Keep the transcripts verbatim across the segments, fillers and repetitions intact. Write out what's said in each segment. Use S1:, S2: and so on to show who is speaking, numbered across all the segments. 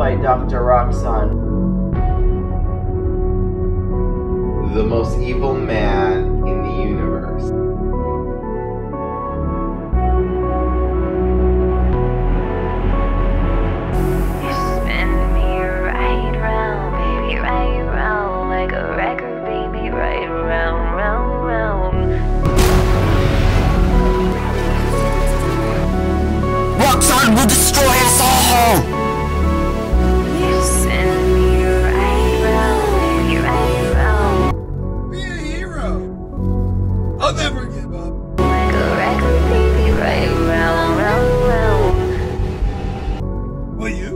S1: by Doctor Roxon.
S2: The most evil man in the universe.
S3: You spin me right round, baby, right round, like a record, baby, right round, round, round.
S4: Roxon will destroy us all!
S3: You send me right round, baby, right round.
S5: Be a hero! I'll never give up.
S3: Like a record, baby, right round, round, round.
S5: Will you?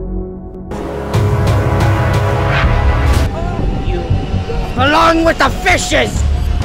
S4: You belong with the fishes!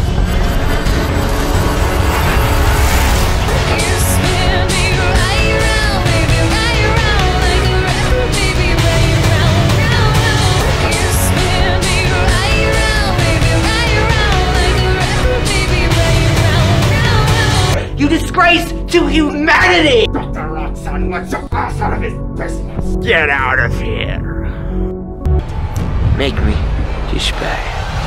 S1: You disgrace to humanity!
S4: Doctor Roxon wants your ass out of his business! Get out of here! Make me despair.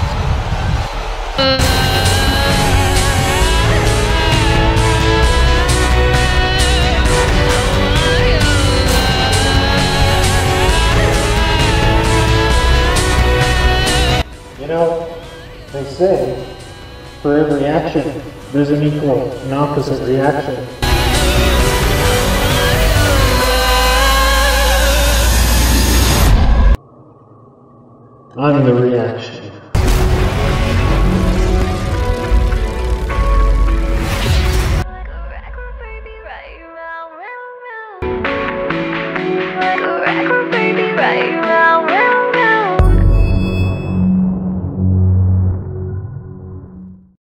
S6: You know, they say, for every action, there's an equal and opposite reaction. I'm the reaction.
S3: Like a record, baby, right round, round, round. Like a record, baby, right round.